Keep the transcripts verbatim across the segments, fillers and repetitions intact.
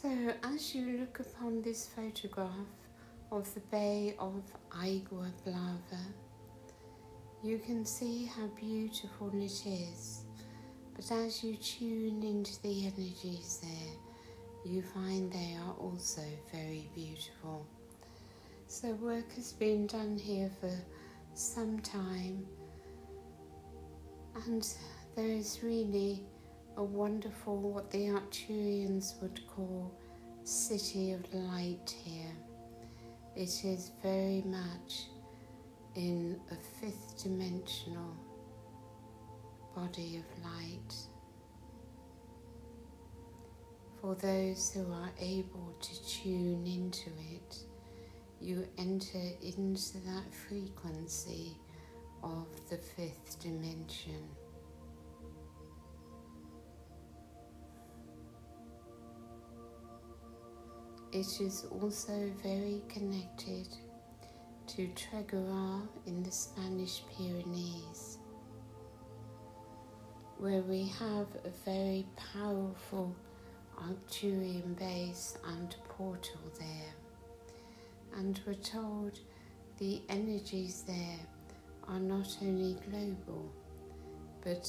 So as you look upon this photograph of the Bay of Agua Blava, you can see how beautiful it is, but as you tune into the energies there, you find they are also very beautiful. So work has been done here for some time, and there is really a wonderful, what the Arcturians would call, city of light here. It is very much in a fifth dimensional body of light. For those who are able to tune into it, you enter into that frequency of the fifth dimension. It is also very connected to Tregurá in the Spanish Pyrenees, where we have a very powerful Arcturian base and portal there. And we're told the energies there are not only global, but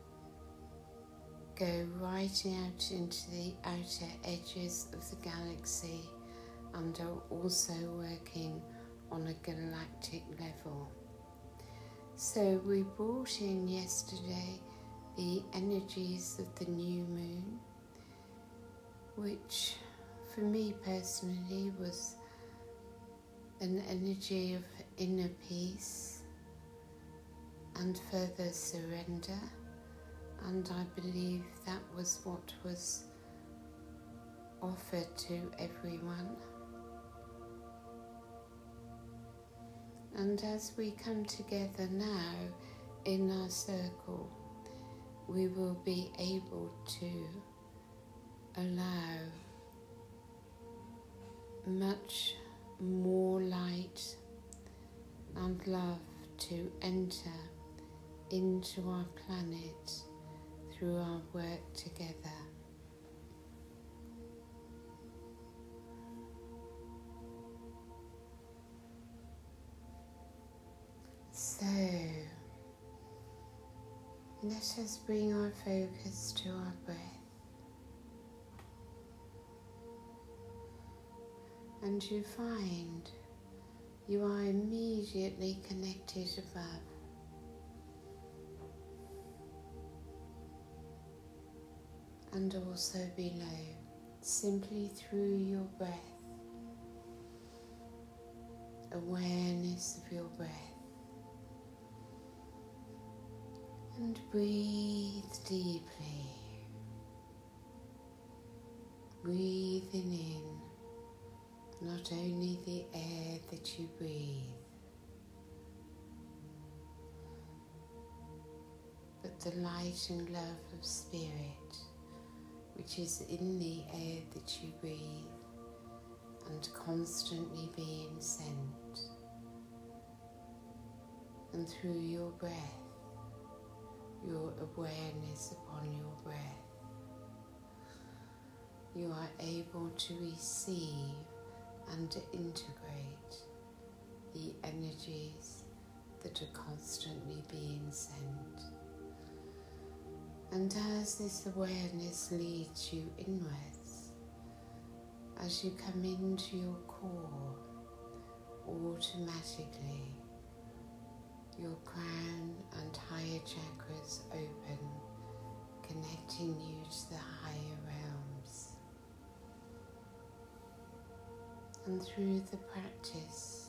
go right out into the outer edges of the galaxy and are also working on a galactic level. So we brought in yesterday the energies of the new moon, which for me personally was an energy of inner peace and further surrender, and I believe that was what was offered to everyone. And as we come together now in our circle, we will be able to allow much more light and love to enter into our planet through our work together. So, let us bring our focus to our breath. And you find you are immediately connected above. And also below, simply through your breath. Awareness of your breath. And breathe deeply. Breathing in not only the air that you breathe, but the light and love of spirit which is in the air that you breathe and constantly being sent. And through your breath, your awareness upon your breath, you are able to receive and integrate the energies that are constantly being sent. And as this awareness leads you inwards, as you come into your core, automatically your crown and higher chakras open, connecting you to the higher realms. And through the practice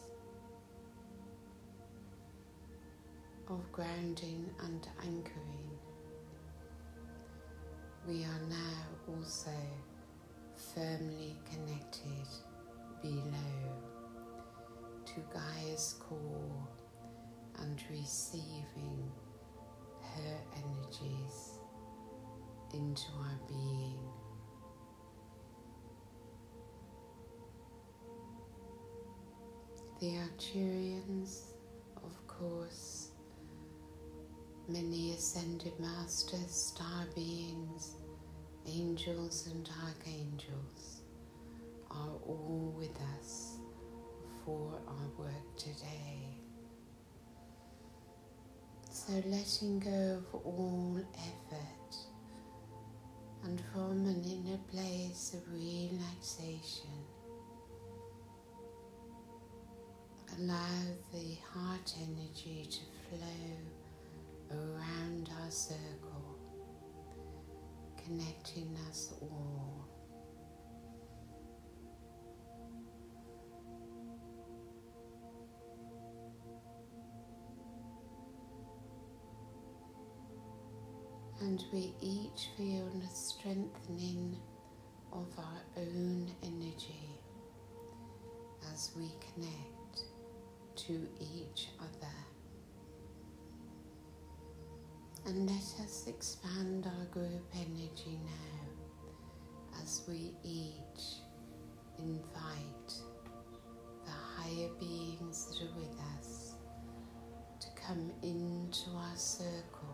of grounding and anchoring, we are now also firmly connected below to Gaia's core and receiving her energies into our being. The Arcturians, of course, many ascended masters, star beings, angels and archangels, are all with us for our work today. So letting go of all effort and from an inner place of relaxation, allow the heart energy to flow around our circle, connecting us all. And we each feel the strengthening of our own energy as we connect to each other. And let us expand our group energy now as we each invite the higher beings that are with us to come into our circle.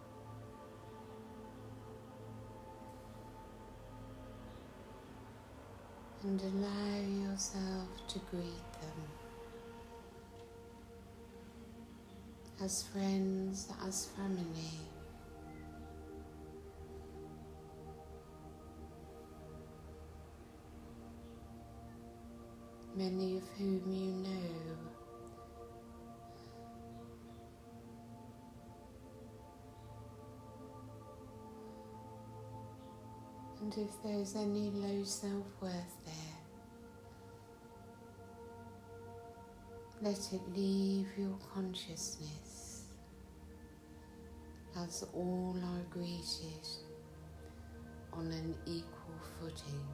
And allow yourself to greet them as friends, as family. Many of whom you know. And if there's any low self-worth there, let it leave your consciousness as all are greeted on an equal footing.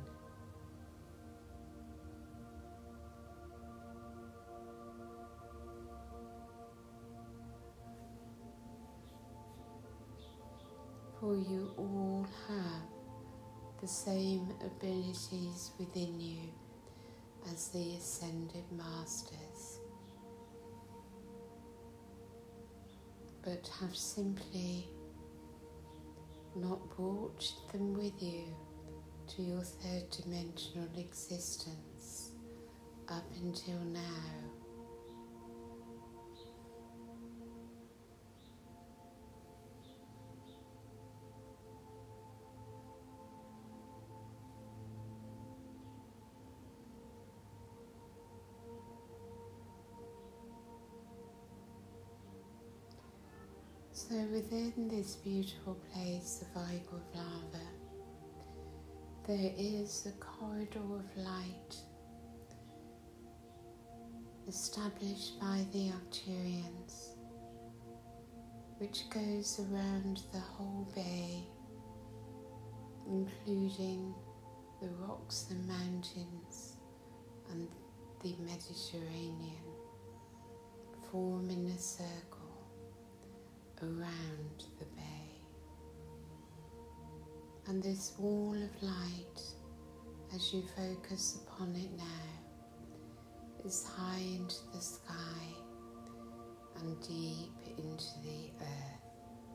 For you all have the same abilities within you as the Ascended Masters, but have simply not brought them with you to your third dimensional existence up until now. So within this beautiful place of Igua Lava, there is a corridor of light established by the Arcturians, which goes around the whole bay, including the rocks and mountains and the Mediterranean, forming a circle around the bay. And this wall of light, as you focus upon it now, is high into the sky and deep into the earth.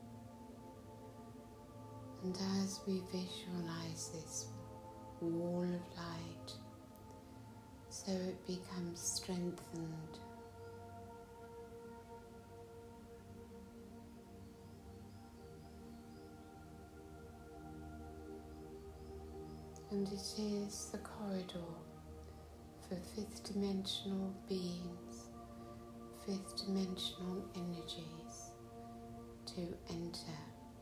And as we visualize this wall of light, so it becomes strengthened. And it is the corridor for fifth dimensional beings, fifth dimensional energies to enter.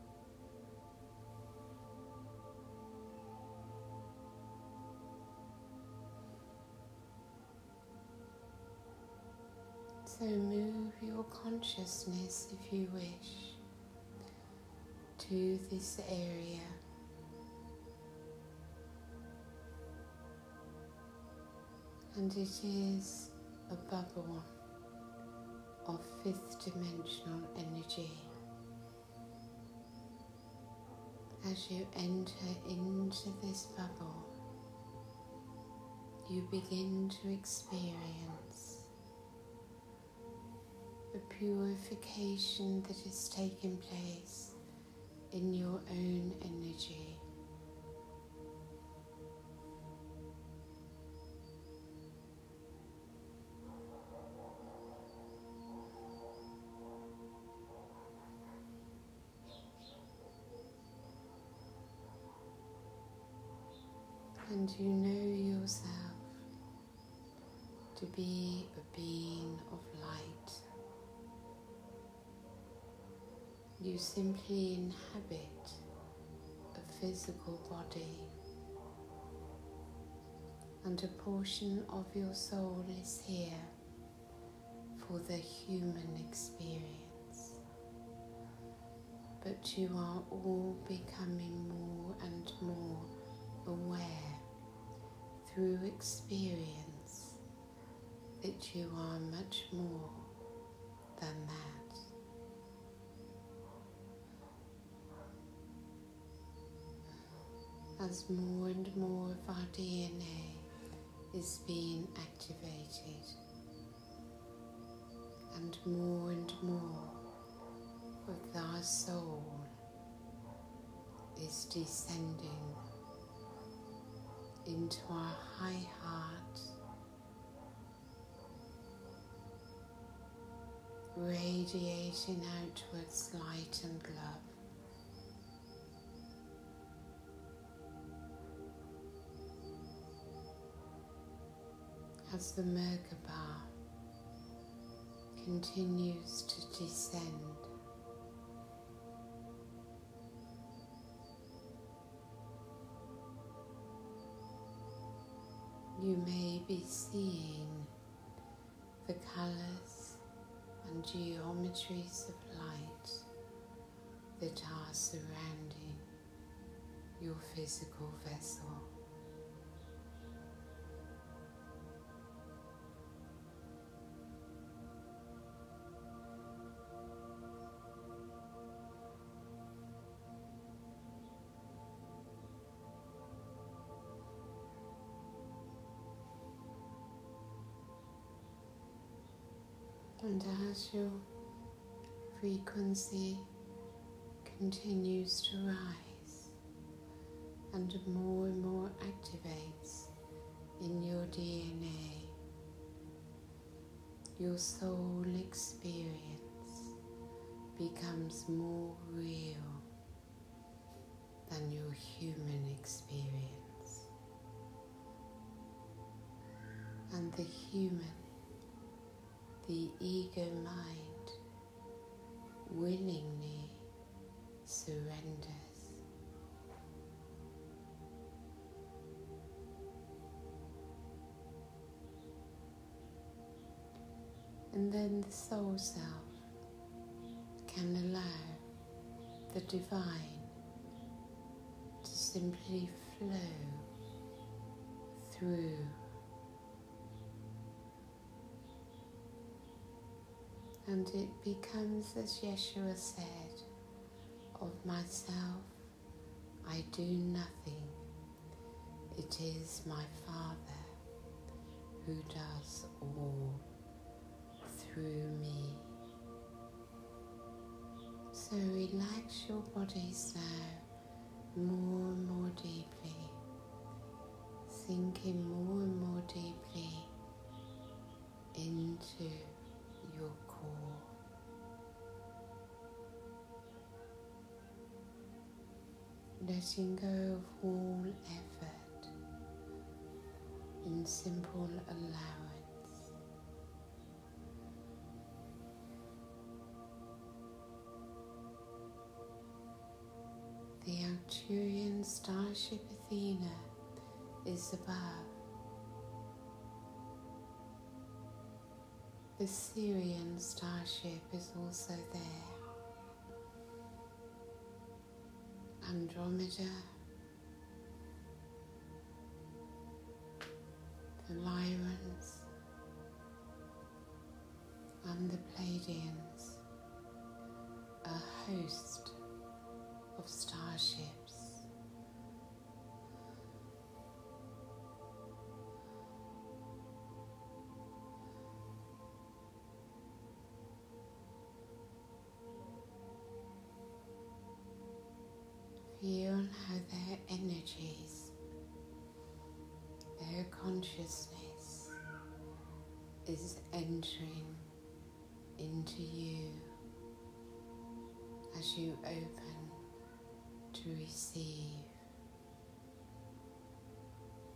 So move your consciousness, if you wish, to this area. And it is a bubble of fifth dimensional energy. As you enter into this bubble, you begin to experience the purification that is taking place in your own energy. And you know yourself to be a being of light. You simply inhabit a physical body, and a portion of your soul is here for the human experience. But you are all becoming more and more aware through experience that you are much more than that. As more and more of our D N A is being activated, and more and more of our soul is descending into our high heart, radiating outwards light and love. As the Merkaba continues to descend, you may be seeing the colours and geometries of light that are surrounding your physical vessel. And as your frequency continues to rise and more and more activates in your D N A, your soul experience becomes more real than your human experience. And the human, the ego mind, willingly surrenders. And then the soul self can allow the divine to simply flow through. And it becomes, as Yeshua said, of myself I do nothing. It is my Father who does all through me. So relax your bodies now more and more deeply, sinking more and more deeply into your core. Letting go of all effort in simple allowance. The Arcturian starship Athena is above. The Syrian starship is also there. Andromeda, the Lyrans, and the Pleiadians, a host of starships. Feel how their energies, their consciousness is entering into you as you open to receive.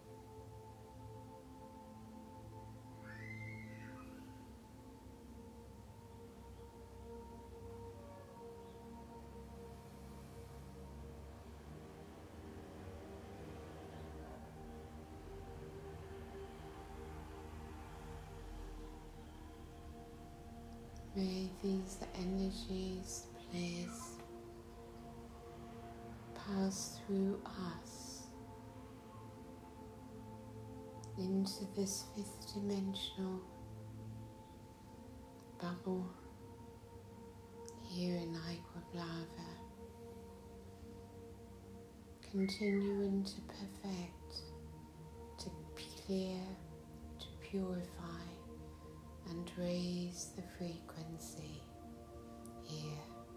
May these energies, please, pass through us into this fifth dimensional bubble here in Igua Blava, continuing to perfect, to clear, to purify and raise the frequency here.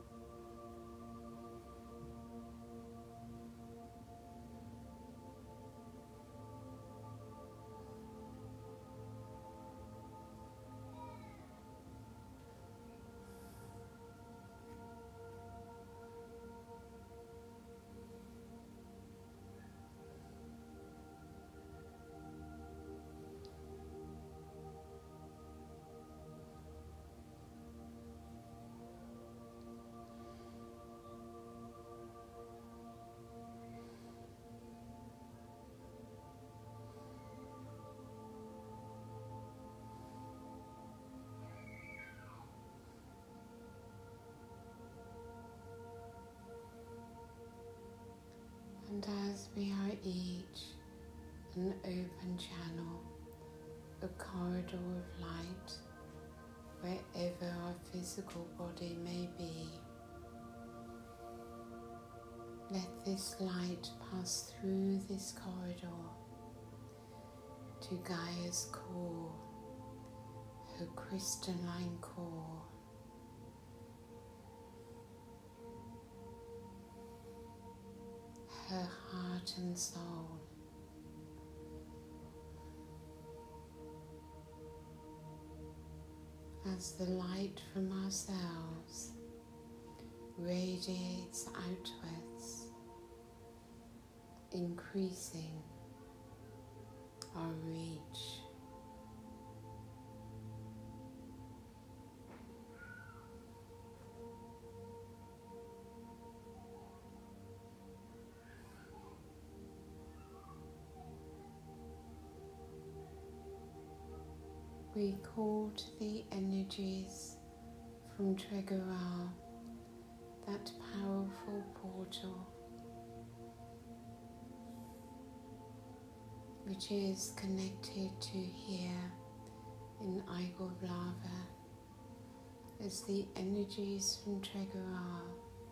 And as we are each an open channel, a corridor of light, wherever our physical body may be, let this light pass through this corridor to Gaia's core, her crystalline core. Her heart and soul. As the light from ourselves radiates outwards, increasing our reach. We call to the energies from Tregara, that powerful portal which is connected to here in Igua Blava, as the energies from Tregara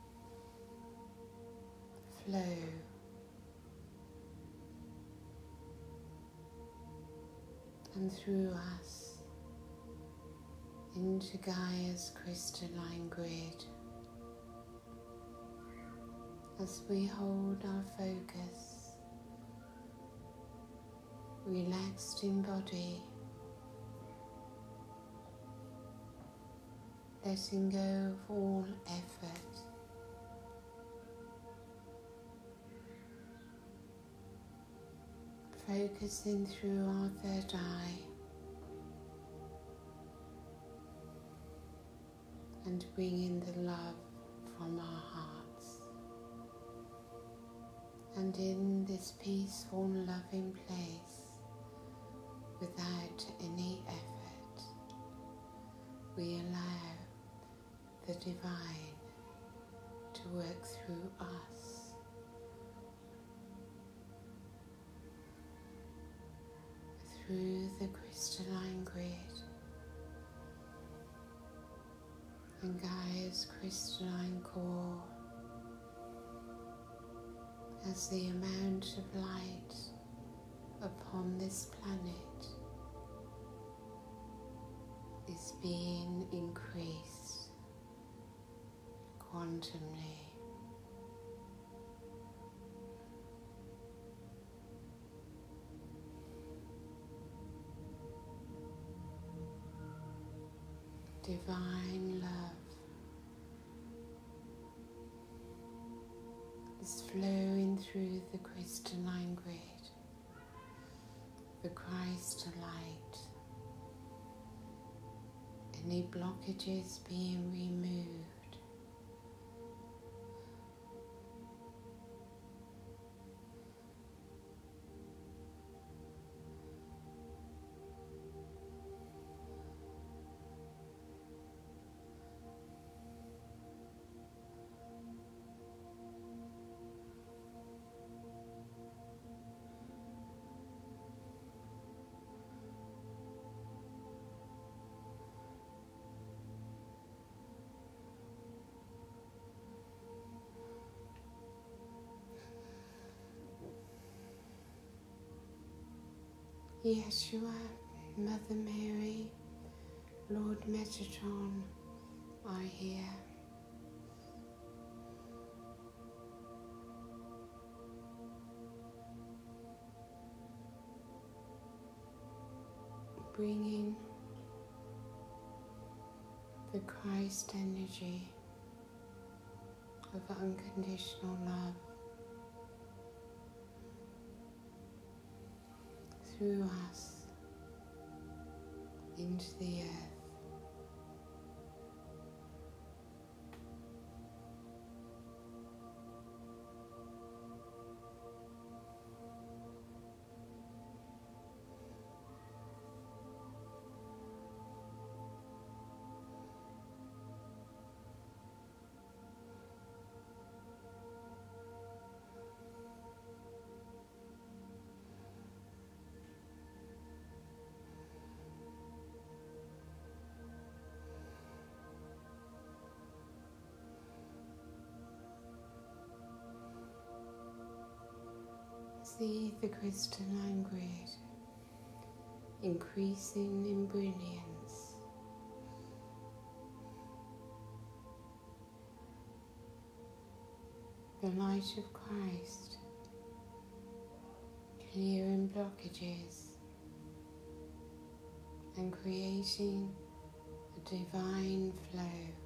flow and through us into Gaia's crystalline grid. As we hold our focus, relaxed in body, letting go of all effort, focusing through our third eye and bringing the love from our hearts. And in this peaceful, loving place, without any effort, we allow the divine to work through us. Through the crystalline grid and Gaia's crystalline core, as the amount of light upon this planet is being increased quantumly. Divine love is flowing through the crystalline grid, the Christ light, any blockages being removed. Yeshua, Mother Mary, Lord Metatron are here. Bringing the Christ energy of unconditional love through us into the earth. See the crystalline grid increasing in brilliance. The light of Christ clearing blockages and creating a divine flow.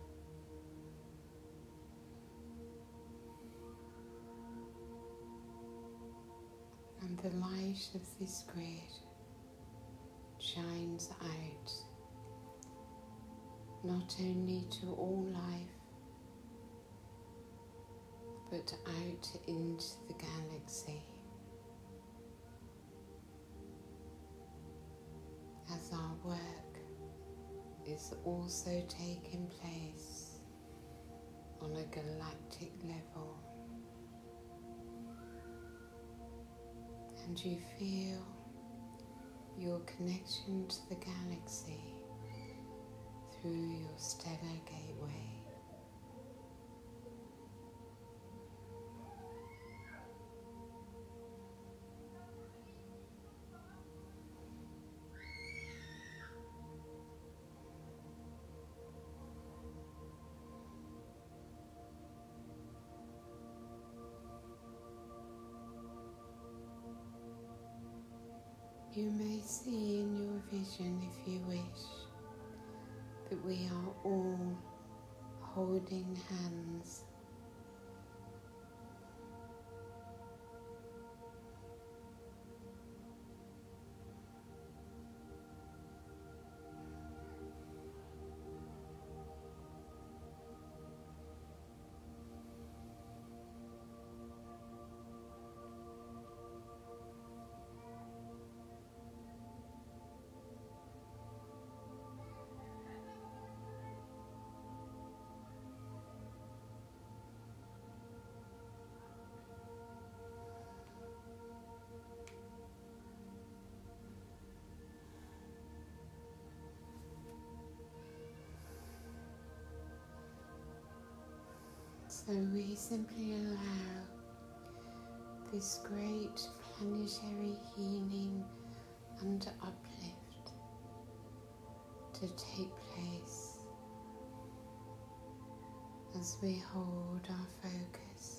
And the light of this grid shines out not only to all life, but out into the galaxy. As our work is also taking place on a galactic level. And you feel your connection to the galaxy through your stellar gateway. You may see in your vision, if you wish, that we are all holding hands. So we simply allow this great planetary healing and uplift to take place as we hold our focus.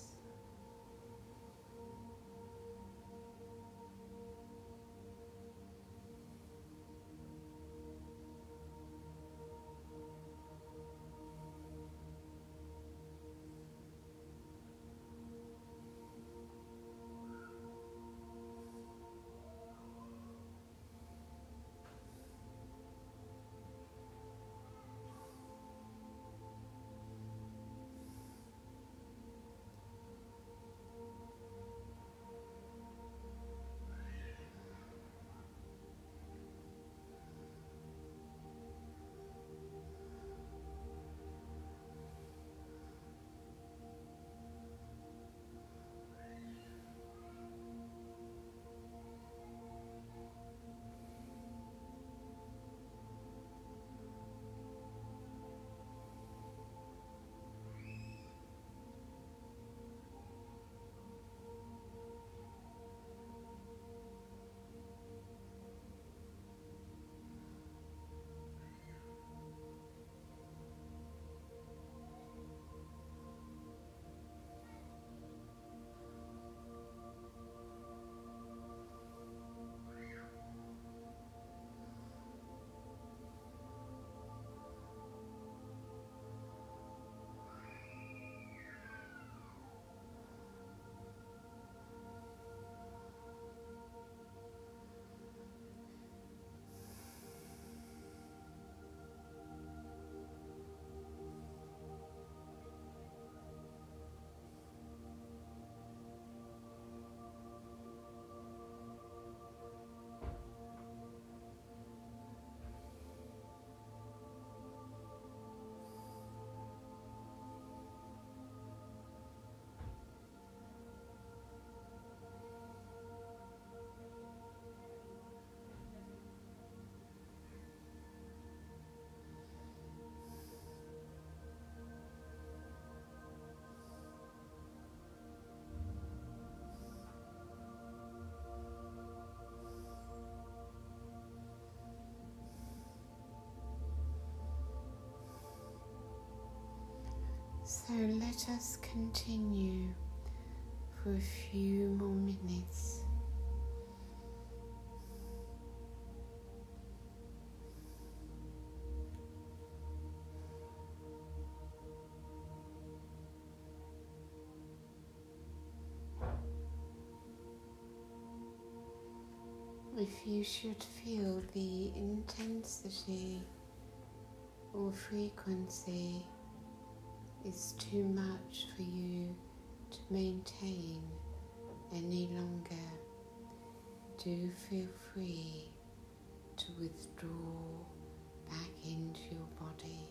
So let us continue for a few more minutes. If you should feel the intensity or frequency is too much for you to maintain any longer, do feel free to withdraw back into your body.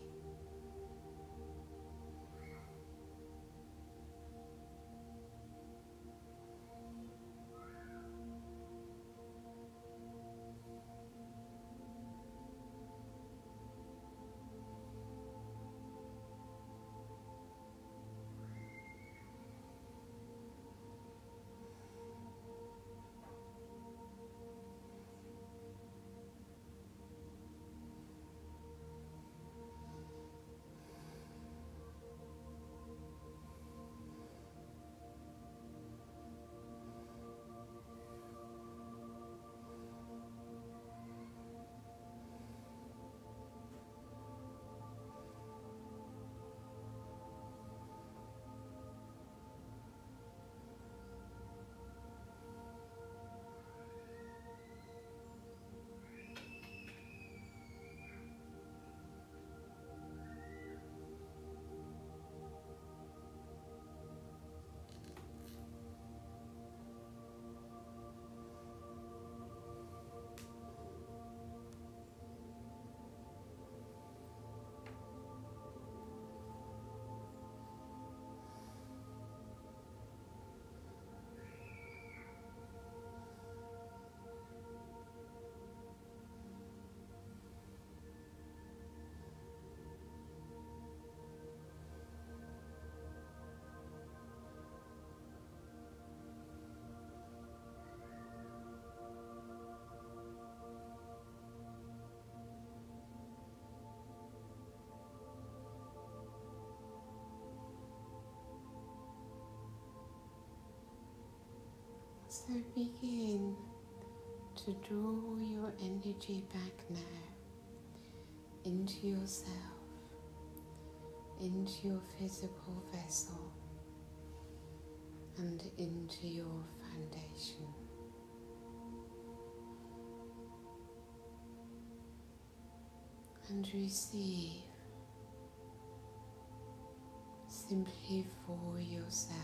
So begin to draw your energy back now into yourself, into your physical vessel, and into your foundation. And receive simply for yourself.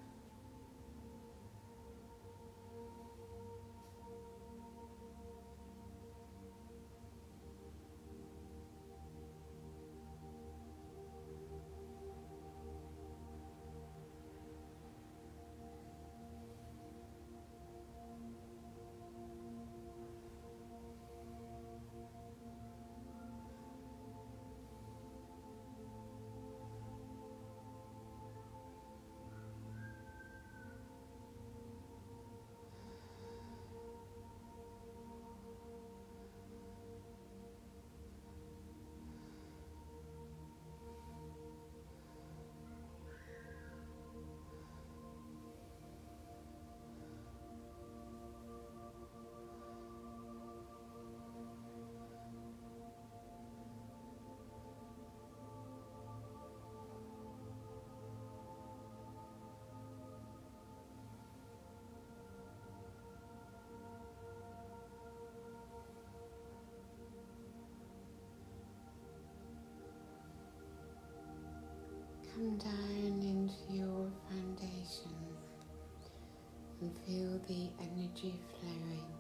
Come down into your foundation and feel the energy flowing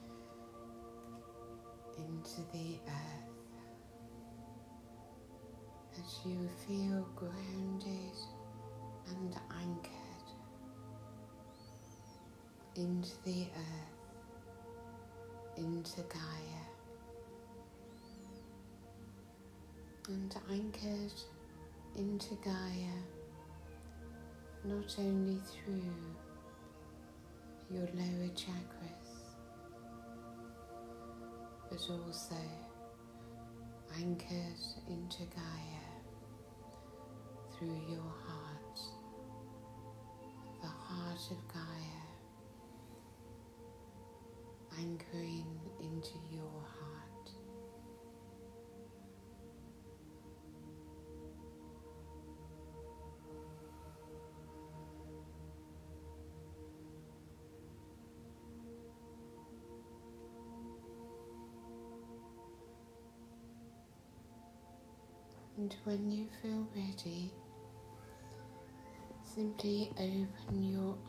into the earth as you feel grounded and anchored into the earth, into Gaia, and anchored into Gaia, not only through your lower chakras, but also anchored into Gaia through your heart, the heart of Gaia, anchoring into your heart. And when you feel ready, simply open your